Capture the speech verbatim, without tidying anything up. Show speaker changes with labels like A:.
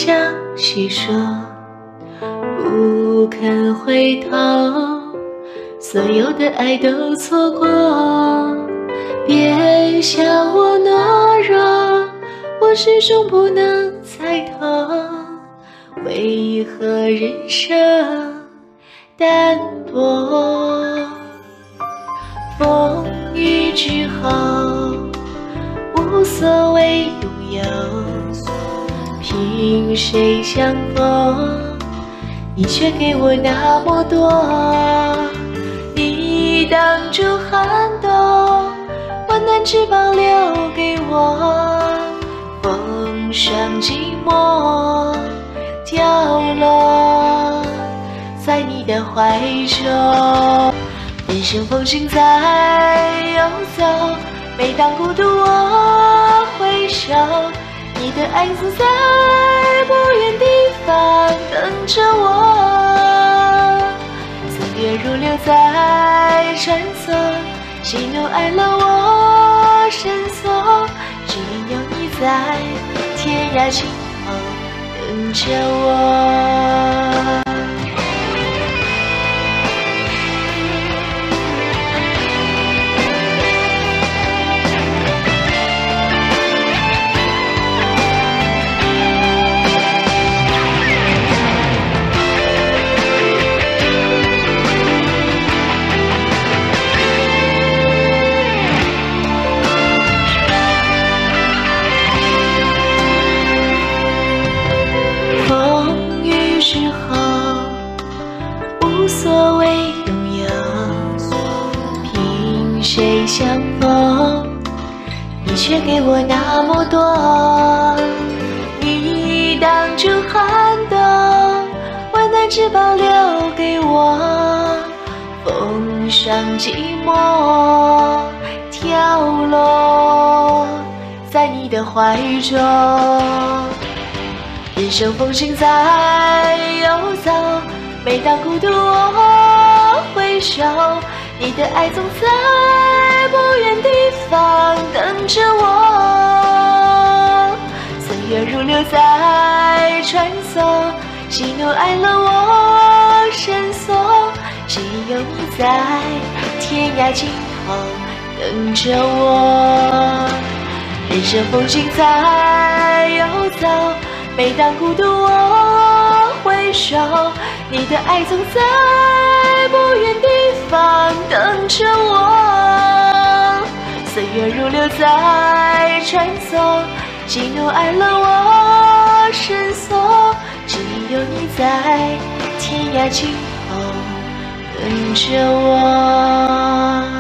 A: 相细说，不肯回头，所有的爱都错过。别笑我懦弱，我始终不能猜透，为何人生淡薄。风雨之后，无所谓拥有，凭谁相逢，你却给我那么多。你挡住寒冬，温暖只保留给我，风霜寂寞掉落在你的怀中。人生风景在游走，每当孤独我回首，你的爱总在不远地方等着我。岁月如流在穿梭，喜怒哀乐我深锁，只因有你在天涯尽头等着我。无所谓拥有，凭谁相逢，你却给我那么多。你挡住寒冬，温暖只保留给我，风霜寂寞跳落在你的怀中。人生风景在游走，每当孤独我回首，你的爱总在不远地方等着我。岁月如流在穿梭，喜怒哀乐我深锁，只有你在天涯尽头等着我。人生风景在游走，每当孤独我回首，你的爱总在不远地方等着我。岁月如流在穿梭，喜怒哀乐我深锁，只有你在天涯尽头等着我。